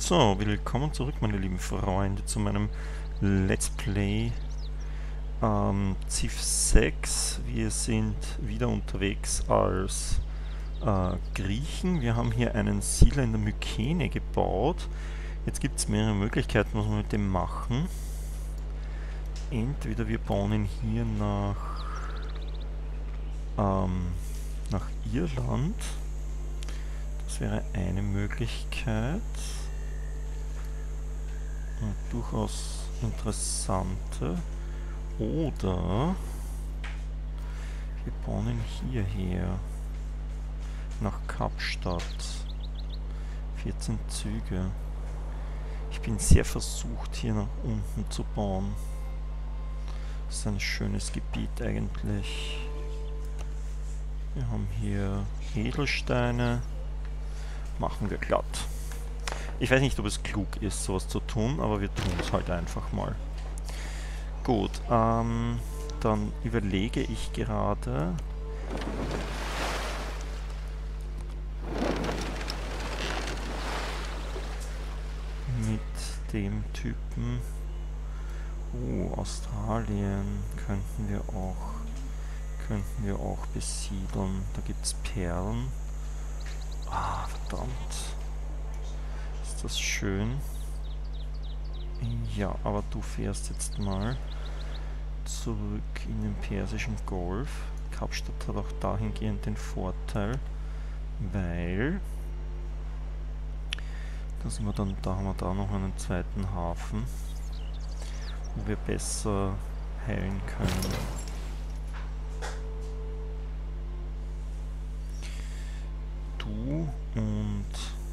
So, willkommen zurück, meine lieben Freunde, zu meinem Let's Play Civ 6. Wir sind wieder unterwegs als Griechen. Wir haben hier einen Siedler in der Mykene gebaut. Jetzt gibt es mehrere Möglichkeiten, was wir mit dem machen. Entweder wir bauen ihn hier nach Irland. Das wäre eine Möglichkeit. Durchaus interessante. Oder wir bauen ihn hierher nach Kapstadt. 14 Züge. Ich bin sehr versucht, hier nach unten zu bauen. Das ist ein schönes Gebiet eigentlich. Wir haben hier Edelsteine. Machen wir glatt. Ich weiß nicht, ob es klug ist, sowas zu tun, aber wir tun es halt einfach mal. Gut, dann überlege ich gerade, mit dem Typen, Australien könnten wir auch besiedeln. Da gibt es Perlen. Ah, verdammt. Ist das schön. Ja, aber du fährst jetzt mal zurück in den Persischen Golf. Kapstadt hat auch dahingehend den Vorteil, weil da haben wir da noch einen zweiten Hafen, wo wir besser heilen können. Du und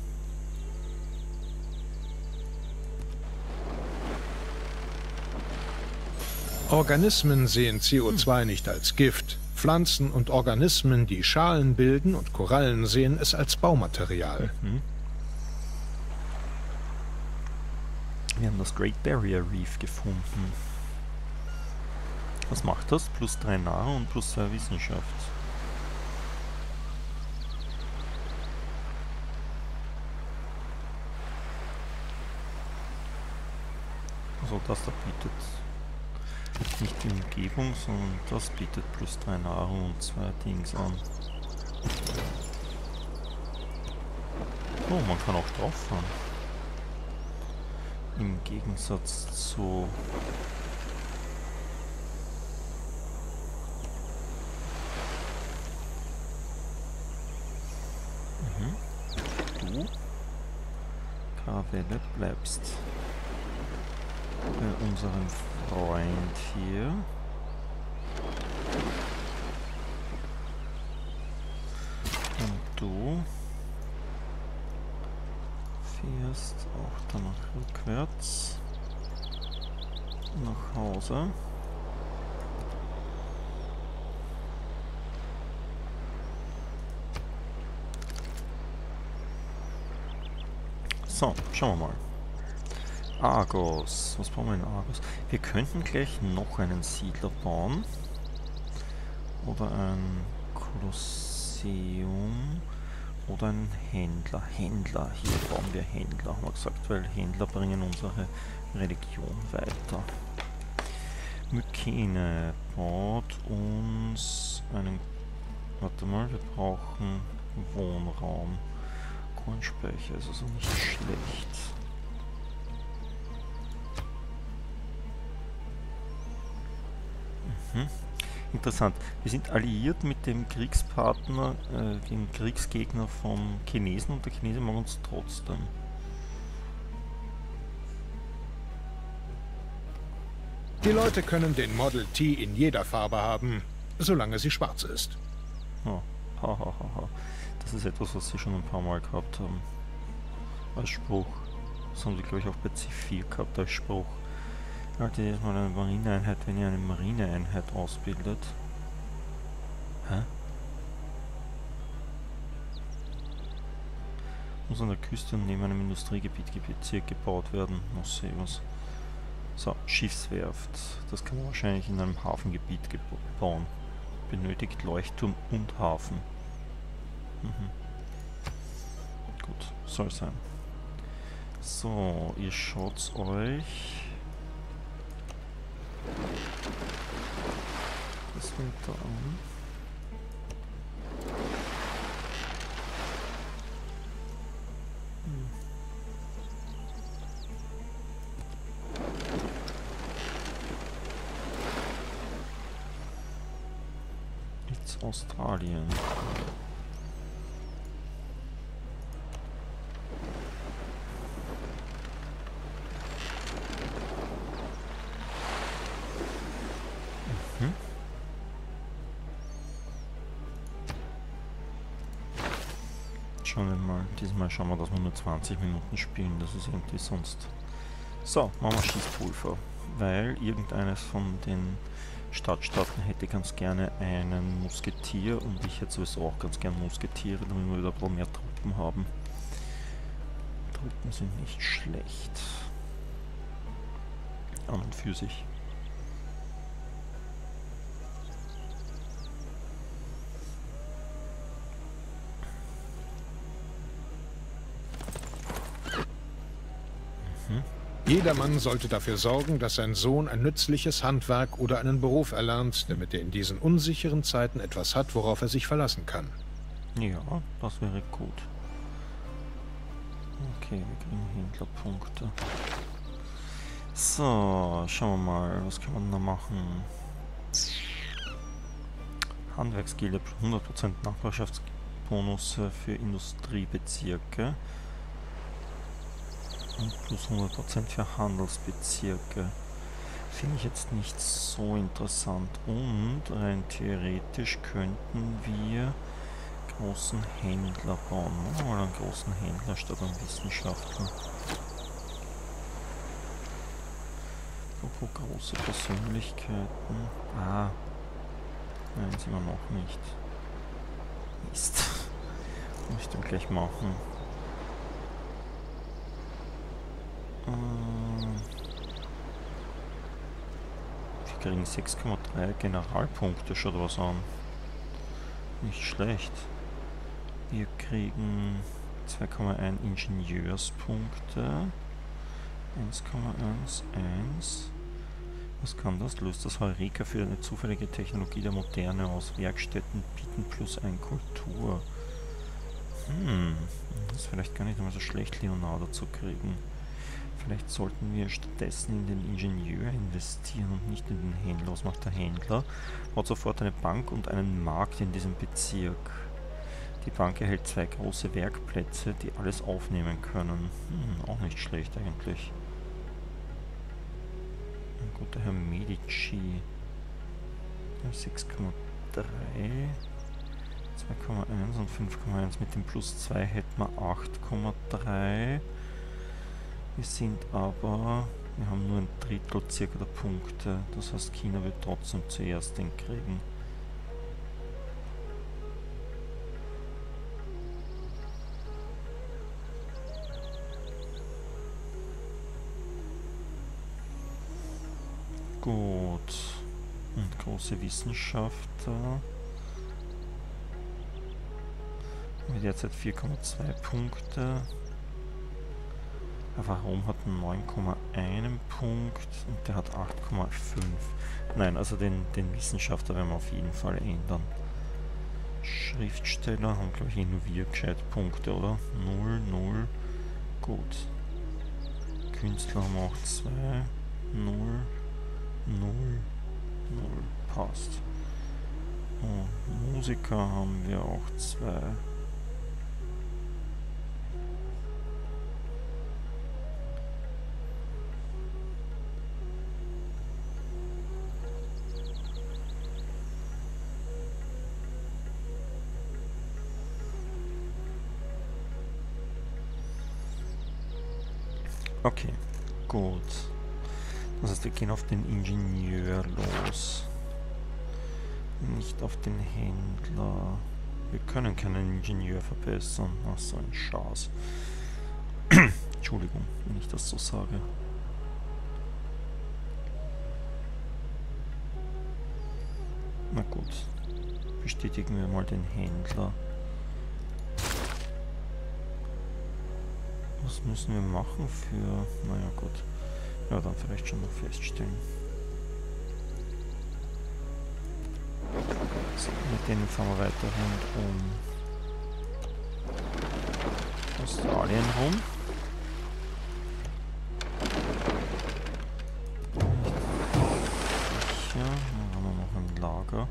Organismen sehen CO2 nicht als Gift. Pflanzen und Organismen, die Schalen bilden, und Korallen sehen es als Baumaterial. Wir haben das Great Barrier Reef gefunden. Was macht das? +3 Nahrung und +2 Wissenschaft. Also das da bietet nicht die Umgebung, sondern das bietet +3 Nahrung und 2 Dings an. Oh, man kann auch drauf fahren. Im Gegensatz zu du, Karavelle, bleibst bei unserem Freund hier. Und du fährst auch dann rückwärts nach Hause. So, schauen wir mal. Argos. Was bauen wir in Argos? Wir könnten gleich noch einen Siedler bauen. Oder ein Kolosseum. Oder einen Händler. Händler. Hier bauen wir Händler, haben wir gesagt, weil Händler bringen unsere Religion weiter. Mykene baut uns einen... Warte mal, wir brauchen Wohnraum. Kornspeicher ist also nicht schlecht. Interessant. Wir sind alliiert mit dem Kriegspartner, dem Kriegsgegner vom Chinesen, und der Chinese mag uns trotzdem. Die Leute können den Model T in jeder Farbe haben, solange sie schwarz ist. Oh, das ist etwas, was sie schon ein paar Mal gehabt haben. Als Spruch. Das haben sie, glaube ich, auch bei C4 gehabt als Spruch. Leute, jetzt mal eine Marineeinheit, wenn ihr eine Marineeinheit ausbildet. Hä? Muss an der Küste und neben einem Industriegebiet gebaut werden. Muss sehen was. So, Schiffswerft. Das kann man wahrscheinlich in einem Hafengebiet bauen. Benötigt Leuchtturm und Hafen. Gut, soll sein. So, ihr schaut's euch das Winter an. Jetzt Australien. Schauen wir mal, diesmal schauen wir, dass wir nur 20 Minuten spielen, das ist irgendwie sonst. So, machen wir Schießpulver, weil irgendeines von den Stadtstaaten hätte ganz gerne einen Musketier und ich hätte sowieso auch ganz gerne Musketiere, damit wir wieder ein bisschen mehr Truppen haben. Truppen sind nicht schlecht. An und für sich. Jedermann sollte dafür sorgen, dass sein Sohn ein nützliches Handwerk oder einen Beruf erlernt, damit er in diesen unsicheren Zeiten etwas hat, worauf er sich verlassen kann. Ja, das wäre gut. Okay, wir kriegen Händlerpunkte. So, schauen wir mal, was kann man da machen? Handwerksgilde, 100% Nachbarschaftsbonus für Industriebezirke. Und plus 100% für Handelsbezirke. Finde ich jetzt nicht so interessant. Und rein theoretisch könnten wir großen Händler bauen. Machen wir mal einen großen Händler statt einen Wissenschaftler. Apropos große Persönlichkeiten. Ah. Nein, sind wir noch nicht. Mist. Muss ich dann gleich machen. Wir kriegen 6,3 Generalpunkte, schaut was an. Nicht schlecht. Wir kriegen 2,1 Ingenieurspunkte. 1,11. Was kann das? Löst das Heureka für eine zufällige Technologie der Moderne aus. Werkstätten bieten +1 Kultur. Das ist vielleicht gar nicht einmal so schlecht, Leonardo zu kriegen. Vielleicht sollten wir stattdessen in den Ingenieur investieren und nicht in den Händler. Was macht der Händler? Hat sofort eine Bank und einen Markt in diesem Bezirk. Die Bank erhält 2 große Werkplätze, die alles aufnehmen können. Auch nicht schlecht eigentlich. Ein guter Herr Medici. 6,3. 2,1 und 5,1. Mit dem +2 hätten wir 8,3. Wir sind aber, wir haben nur ein Drittel circa der Punkte, das heißt China wird trotzdem zuerst den kriegen. Gut, und große Wissenschaftler. Haben wir derzeit 4,2 Punkte. Aber Rom hat 9,1 Punkt und der hat 8,5. Nein, also den Wissenschaftler werden wir auf jeden Fall ändern. Schriftsteller haben, glaube ich, nur wir gescheit Punkte, oder? 0, 0. Gut. Künstler haben auch 2. 0, 0, 0. Passt. Und Musiker haben wir auch 2. Okay, gut. Das heißt, wir gehen auf den Ingenieur los. Nicht auf den Händler. Wir können keinen Ingenieur verbessern. Ach, so ein Schaß. Entschuldigung, wenn ich das so sage. Na gut. Bestätigen wir mal den Händler. Was müssen wir machen für... Naja, gut. Ja, dann vielleicht schon noch feststellen. So, mit denen fahren wir weiter rund um Australien rum. Sicher, dann haben wir noch ein Lager.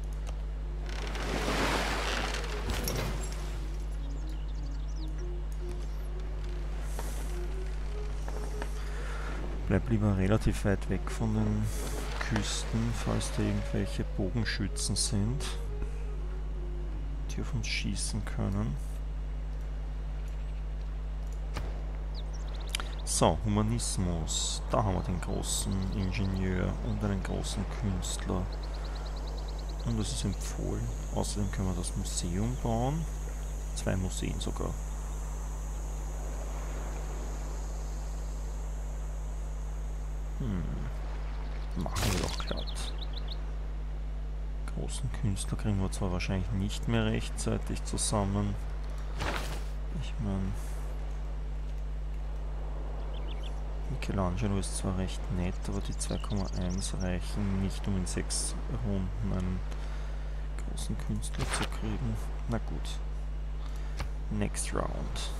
Bleib lieber relativ weit weg von den Küsten, falls da irgendwelche Bogenschützen sind, die auf uns schießen können. So, Humanismus. Da haben wir den großen Ingenieur und einen großen Künstler. Und das ist empfohlen. Außerdem können wir das Museum bauen. 2 Museen sogar. Machen wir doch glatt. Großen Künstler kriegen wir zwar wahrscheinlich nicht mehr rechtzeitig zusammen. Ich meine, Michelangelo ist zwar recht nett, aber die 2,1 reichen nicht, um in 6 Runden einen großen Künstler zu kriegen. Na gut. Next round.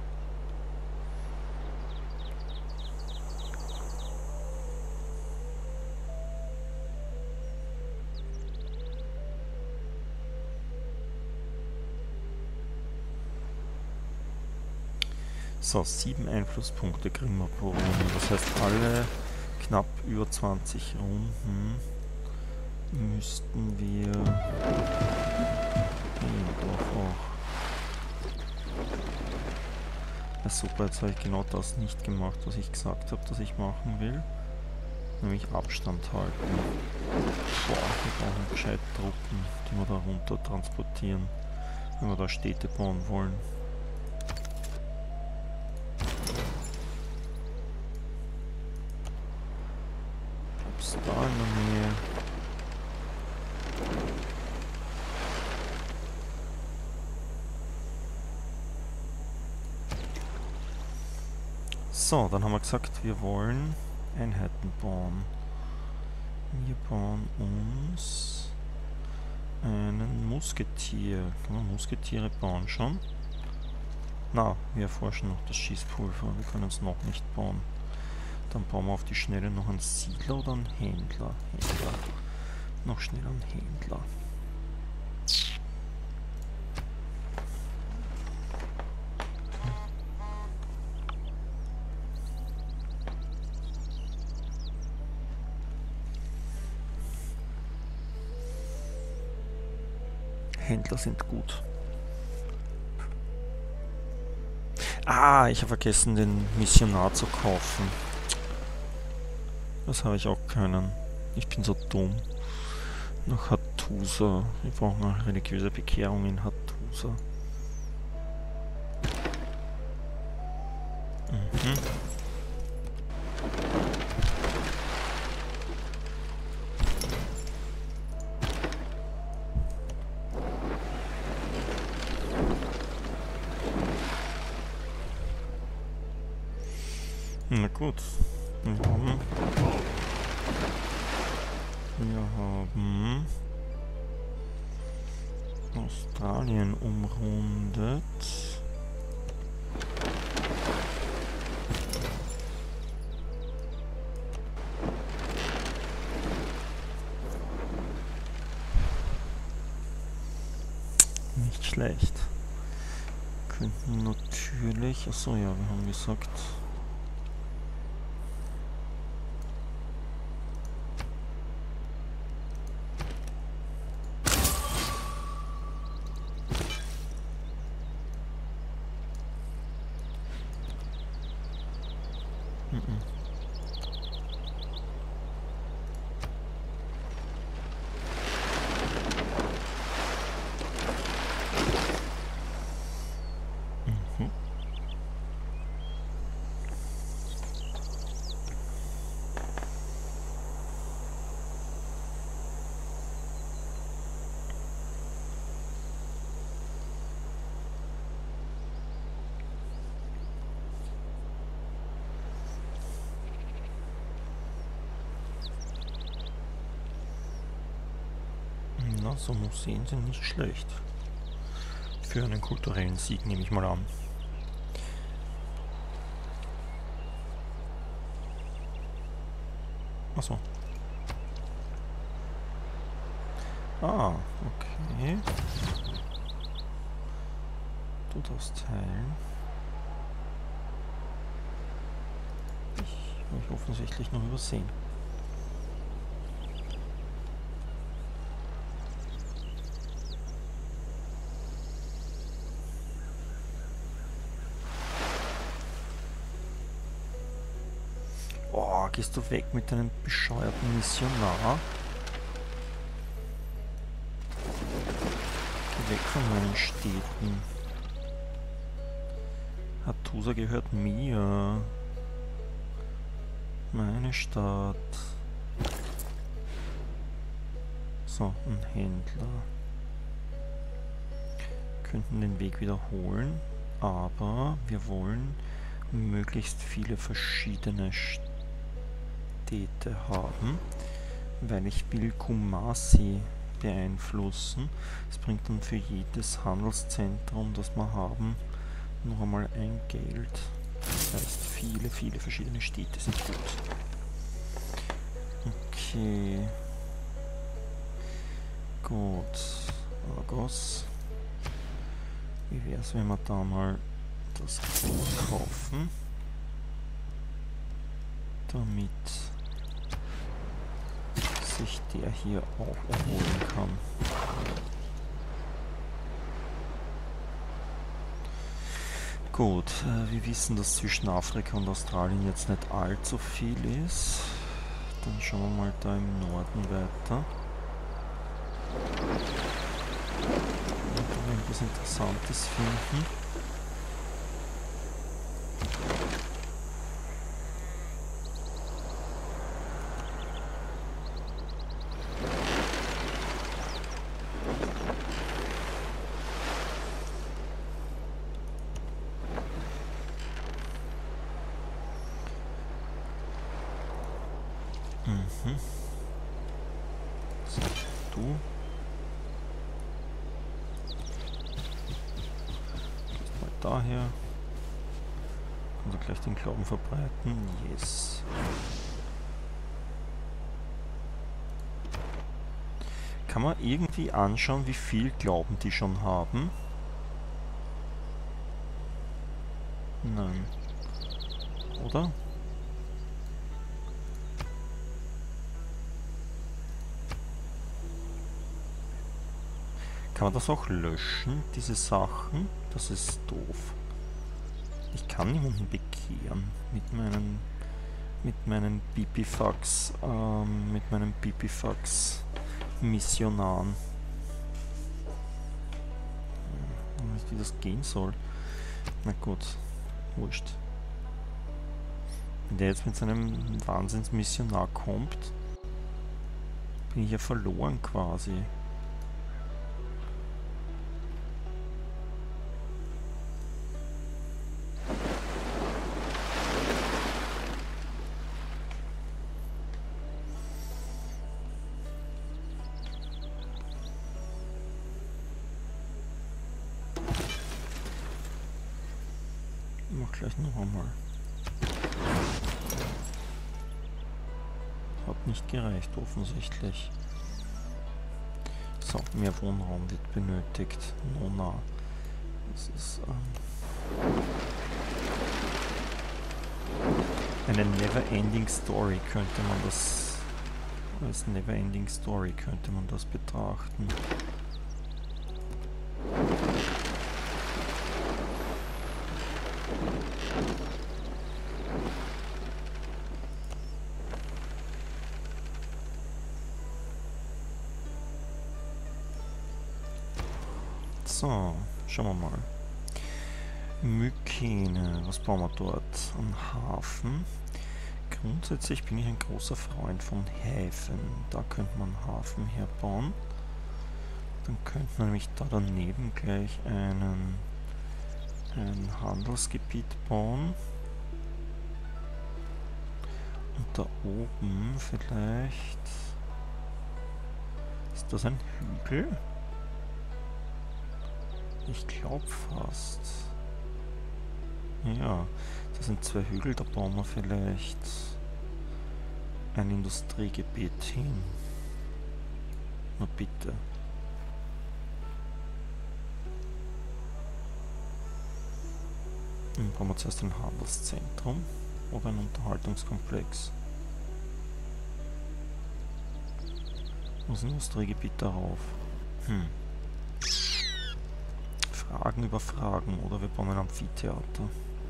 So, 7 Einflusspunkte kriegen wir pro Runde. Das heißt, alle knapp über 20 Runden müssten wir... doch auch. Ja, super, jetzt habe ich genau das nicht gemacht, was ich gesagt habe, dass ich machen will. Nämlich Abstand halten. Boah, wir brauchen gescheit Truppen, die wir da runter transportieren, wenn wir da Städte bauen wollen. Da in der Nähe. So, dann haben wir gesagt, wir wollen Einheiten bauen. Wir bauen uns einen Musketier. Kann man Musketiere bauen schon? Na, wir erforschen noch das Schießpulver. Wir können es noch nicht bauen. Dann bauen wir auf die Schnelle noch einen Siedler oder einen Händler. Noch schnell einen Händler. Händler sind gut. Ah, ich habe vergessen, den Missionar zu kaufen. Das habe ich auch können. Ich bin so dumm. Nach Hattusa. Wir brauchen eine religiöse Bekehrung in Hattusa. Na gut. Wir haben Australien umrundet. Nicht schlecht. Könnten natürlich... Achso, ja, wir haben gesagt... Na, so Museen sind nicht schlecht. Für einen kulturellen Sieg, nehme ich mal an. Achso. Ah, okay. Du darfst teilen. Ich habe mich offensichtlich noch übersehen. Oh, gehst du weg mit deinem bescheuerten Missionar? Geh weg von meinen Städten. Hattusa gehört mir. Meine Stadt. So, ein Händler. Wir könnten den Weg wiederholen, aber wir wollen möglichst viele verschiedene Städte haben, weil ich will Kumasi beeinflussen. Es bringt dann für jedes Handelszentrum, das wir haben, noch einmal ein Geld. Das heißt, viele, viele verschiedene Städte sind gut. Okay. Gut. Argos. Wie wäre es, wenn wir da mal das kaufen? Damit sich der hier auch erholen kann. Gut, wir wissen, dass zwischen Afrika und Australien jetzt nicht allzu viel ist. Dann schauen wir mal da im Norden weiter. Wenn wir irgendwas Interessantes finden. So, du. Gehst mal daher. Kannst du gleich den Glauben verbreiten? Yes. Kann man irgendwie anschauen, wie viel Glauben die schon haben? Nein. Oder? Kann man das auch löschen, diese Sachen? Das ist doof. Ich kann niemanden bekehren mit meinen Pipifax Missionaren. Ich weiß nicht, wie das gehen soll. Na gut, wurscht. Wenn der jetzt mit seinem Wahnsinnsmissionar kommt, bin ich ja verloren quasi. Mach gleich noch einmal. Hat nicht gereicht, offensichtlich. So, mehr Wohnraum wird benötigt. Nona. Das ist eine Never-Ending Story, könnte man das als Never-Ending Story könnte man das betrachten. So, schauen wir mal. Mykene, was bauen wir dort? Ein Hafen. Grundsätzlich bin ich ein großer Freund von Häfen. Da könnte man einen Hafen herbauen. Dann könnte man nämlich da daneben gleich ein Handelsgebiet bauen. Und da oben vielleicht das Ist das ein Hügel? Ich glaube fast. Ja, das sind zwei Hügel, da bauen wir vielleicht ein Industriegebiet hin. Na bitte. Dann brauchen wir zuerst ein Handelszentrum oder ein Unterhaltungskomplex. Das Industriegebiet darauf. Fragen über Fragen, oder wir bauen ein Amphitheater.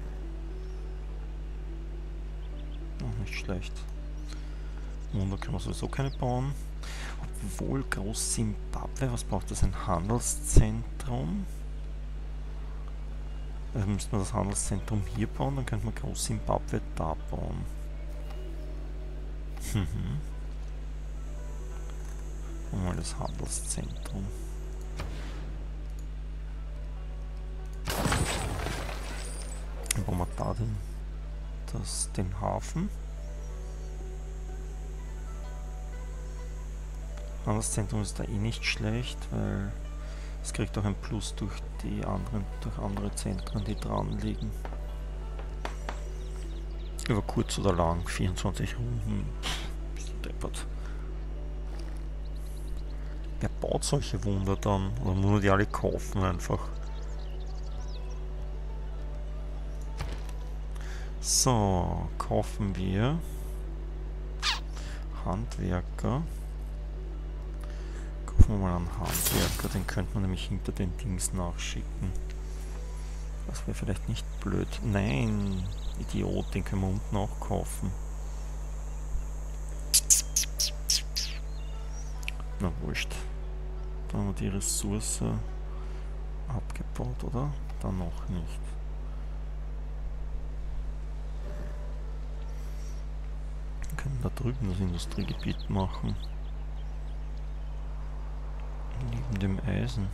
Auch nicht schlecht. Wunder können wir sowieso keine bauen. Obwohl Groß-Simbabwe, was braucht das? Ein Handelszentrum? Also müssten wir das Handelszentrum hier bauen, dann könnten wir Groß-Simbabwe da bauen. Mal das Handelszentrum. Dann bauen wir da den Hafen. Handelszentrum ist da eh nicht schlecht, weil es kriegt auch ein Plus durch andere Zentren, die dran liegen. Über kurz oder lang, 24 Runden. Bist du deppert. Wer baut solche Wunder dann? Oder muss man die alle kaufen einfach? So, kaufen wir Handwerker. Kaufen wir mal einen Handwerker, den könnte man nämlich hinter den Dings nachschicken. Das wäre vielleicht nicht blöd. Nein, Idiot, den können wir unten auch kaufen. Na wurscht. Dann haben wir die Ressource abgebaut, oder? Dann noch nicht. Wir können da drüben das Industriegebiet machen. Neben dem Eisen.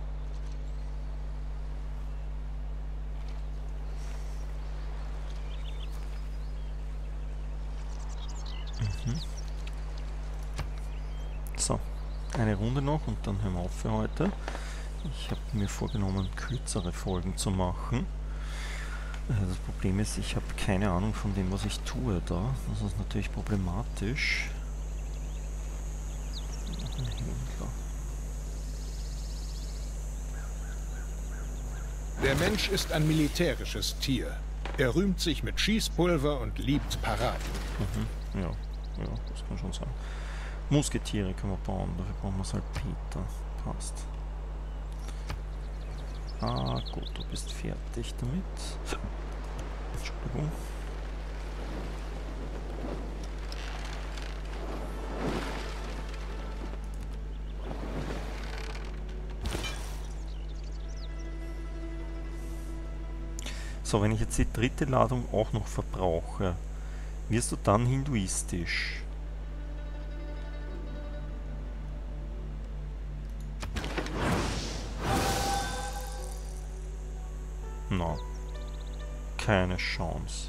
So, eine Runde noch und dann hören wir auf für heute. Ich habe mir vorgenommen, kürzere Folgen zu machen. Das Problem ist, ich habe keine Ahnung von dem, was ich tue da. Das ist natürlich problematisch. Ein Händler. Der Mensch ist ein militärisches Tier. Er rühmt sich mit Schießpulver und liebt Paraden. Ja, das kann schon sein. Musketiere können wir bauen, dafür brauchen wir Salpeter. Passt. Ah, gut, du bist fertig damit. Entschuldigung. So, wenn ich jetzt die dritte Ladung auch noch verbrauche, wirst du dann hinduistisch? No. Keine Chance.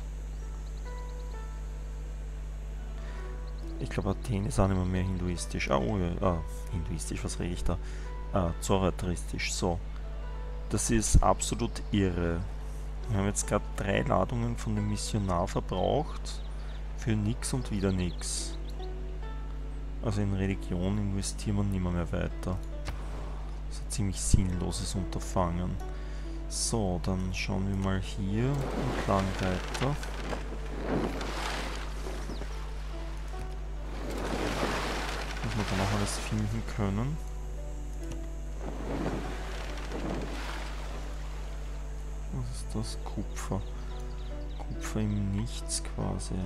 Ich glaube, Athen ist auch nicht mehr hinduistisch. Hinduistisch, was rede ich da? Zoroastristisch, so. Das ist absolut irre. Wir haben jetzt gerade 3 Ladungen von dem Missionar verbraucht. Für nix und wieder nix. Also in Religion investieren wir nicht mehr weiter. Das ist ein ziemlich sinnloses Unterfangen. So, dann schauen wir mal hier und laden weiter. Was wir dann auch alles finden können. Was ist das? Kupfer. Kupfer im Nichts quasi.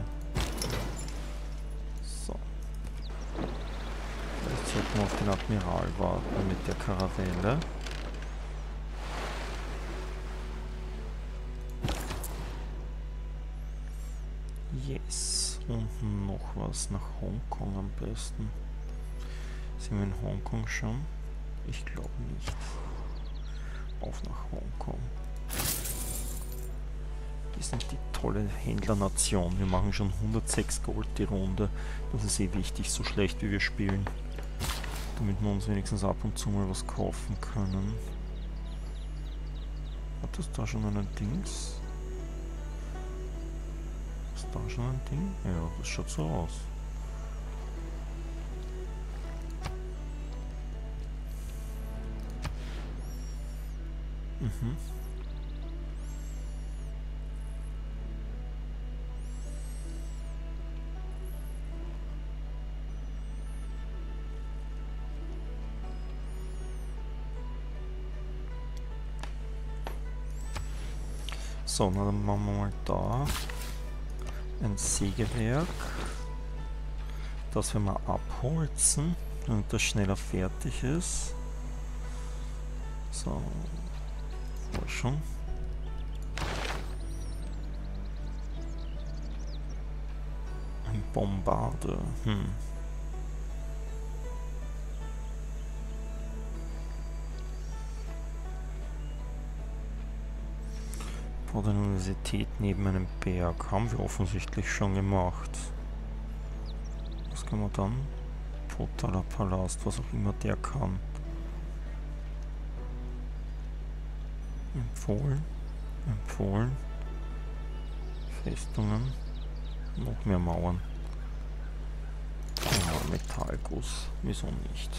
So. Vielleicht sollten wir auf den Admiral warten mit der Karavelle. Yes. Und noch was nach Hongkong am besten. Sind wir in Hongkong schon? Ich glaube nicht. Auf nach Hongkong. Die sind die tolle Händlernation. Wir machen schon 106 Gold die Runde. Das ist eh wichtig, so schlecht wie wir spielen. Damit wir uns wenigstens ab und zu mal was kaufen können. Hat das da schon einen Dings? Ist da schon ein Ding? Ja, das schaut so aus. Mhm. So, na dann machen wir mal da ein Sägewerk. Das werden wir abholzen, damit das schneller fertig ist. So, Forschung. Ein Bombarde. Vor der Universität neben einem Berg. Haben wir offensichtlich schon gemacht. Was können wir dann? Potala Palast, was auch immer der kann. Empfohlen. Empfohlen. Festungen. Noch mehr Mauern. Ja, Metallguss. Wieso nicht?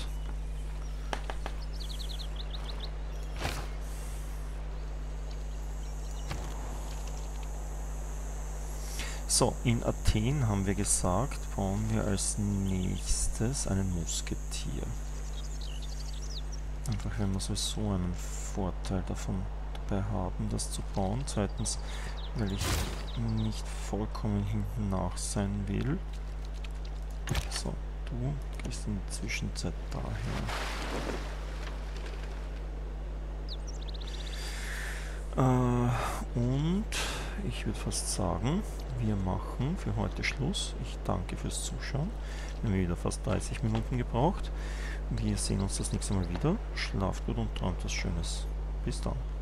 So, in Athen haben wir gesagt, bauen wir als nächstes einen Musketier. Einfach wenn wir sowieso einen Vorteil davon dabei haben, das zu bauen. Zweitens, weil ich nicht vollkommen hinten nach sein will. So, du gehst in der Zwischenzeit daher. Und ich würde fast sagen, wir machen für heute Schluss. Ich danke fürs Zuschauen. Wir haben wieder fast 30 Minuten gebraucht. Wir sehen uns das nächste Mal wieder. Schlaft gut und träumt was Schönes. Bis dann.